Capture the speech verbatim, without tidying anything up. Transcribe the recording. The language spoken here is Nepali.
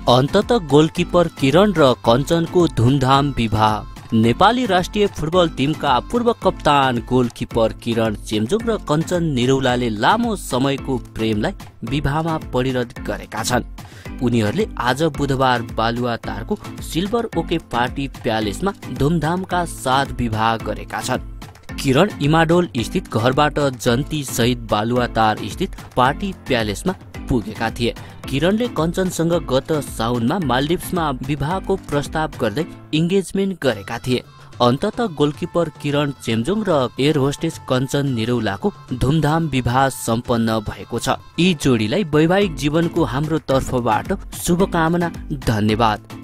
अन्तत गोलकिपर किरण र कञ्चनको धुमधाम विवाह। नेपाली राष्ट्रिय फुटबल टिमका पूर्व कप्तान गोलकिपर किरण चेम्जोङ र कञ्चन निरौलाले लामो समयको प्रेमलाई विवाहमा परिणत गरेका छन्। उनीहरूले आज बुधबार बालुवाटारको सिल्भर ओके पार्टी प्यालेसमा धुमधामका साथ विवाह गरेका छन्। किरण इमाडोल स्थित घरबाट जन्ती सहित बालुवाटार स्थित पार्टी प्यालेसमा पुगेका थिए। किरणले कञ्चनसँग गत साउनमा मालदिप्समा विवाहको प्रस्ताव गर्दै इङ्गेजमेन्ट गरेका थिए। अन्तत गोलकिपर किरण चेम्जोङ र एयर होस्टेस कञ्चन निरौलाको धुमधाम विवाह सम्पन्न भएको छ। यी जोडीलाई वैवाहिक जीवनको हाम्रो तर्फबाट शुभकामना, धन्यवाद।